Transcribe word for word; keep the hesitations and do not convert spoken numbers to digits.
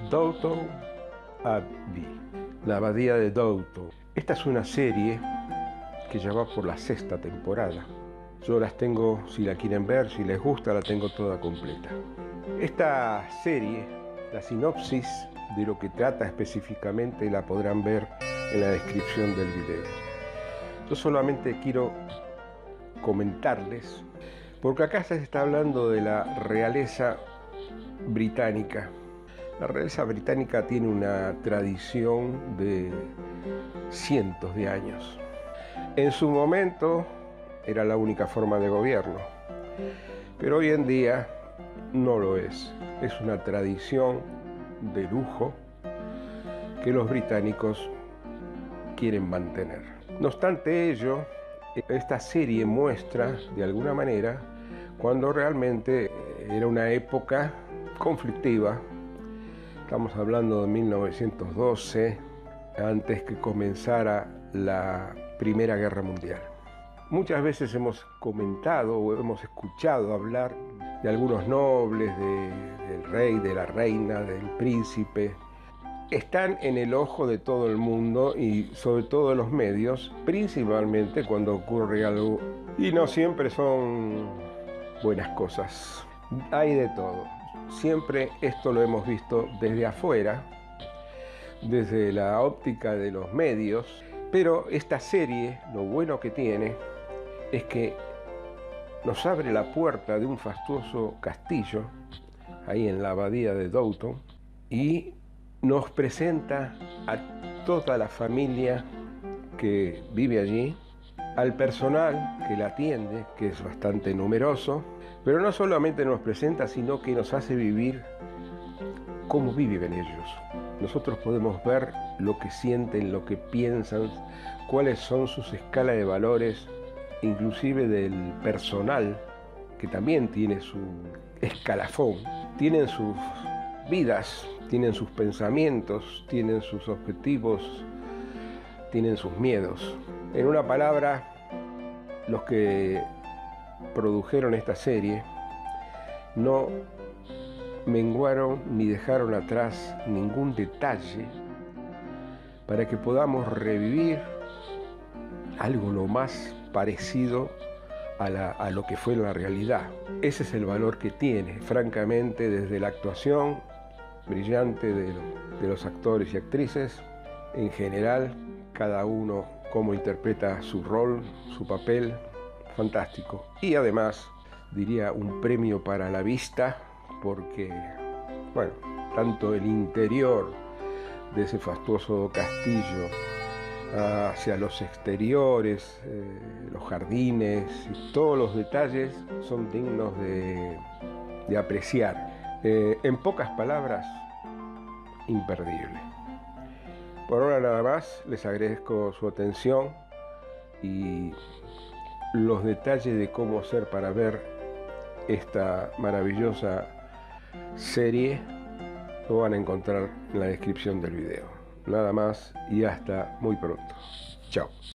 Downton Abbey, la abadía de Downton. Esta es una serie que ya va por la sexta temporada. Yo las tengo, si la quieren ver, si les gusta, la tengo toda completa. Esta serie, la sinopsis de lo que trata específicamente, la podrán ver en la descripción del video. Yo solamente quiero comentarles, porque acá se está hablando de la realeza británica. La realeza británica tiene una tradición de cientos de años. En su momento era la única forma de gobierno, pero hoy en día no lo es. Es una tradición de lujo que los británicos quieren mantener. No obstante ello, esta serie muestra de alguna manera cuando realmente era una época conflictiva. Estamos hablando de mil novecientos doce, antes que comenzara la Primera Guerra Mundial. Muchas veces hemos comentado o hemos escuchado hablar de algunos nobles, de, del rey, de la reina, del príncipe. Están en el ojo de todo el mundo y sobre todo de los medios, principalmente cuando ocurre algo. Y no siempre son buenas cosas. Hay de todo. Siempre esto lo hemos visto desde afuera, desde la óptica de los medios, pero esta serie, lo bueno que tiene, es que nos abre la puerta de un fastuoso castillo, ahí en la abadía de Downton, y nos presenta a toda la familia que vive allí, al personal que la atiende, que es bastante numeroso, pero no solamente nos presenta, sino que nos hace vivir cómo viven ellos. Nosotros podemos ver lo que sienten, lo que piensan, cuáles son sus escalas de valores, inclusive del personal, que también tiene su escalafón. Tienen sus vidas, tienen sus pensamientos, tienen sus objetivos, tienen sus miedos. En una palabra, los que produjeron esta serie no menguaron ni dejaron atrás ningún detalle para que podamos revivir algo lo más parecido a, la, a lo que fue la realidad. Ese es el valor que tiene, francamente, desde la actuación brillante de, de los actores y actrices, en general, cada uno cómo interpreta su rol, su papel, fantástico. Y además, diría, un premio para la vista, porque, bueno, tanto el interior de ese fastuoso castillo, hacia los exteriores, eh, los jardines, y todos los detalles son dignos de, de apreciar. Eh, en pocas palabras, imperdible. Por ahora nada más, les agradezco su atención y los detalles de cómo hacer para ver esta maravillosa serie lo van a encontrar en la descripción del video. Nada más y hasta muy pronto. Chao.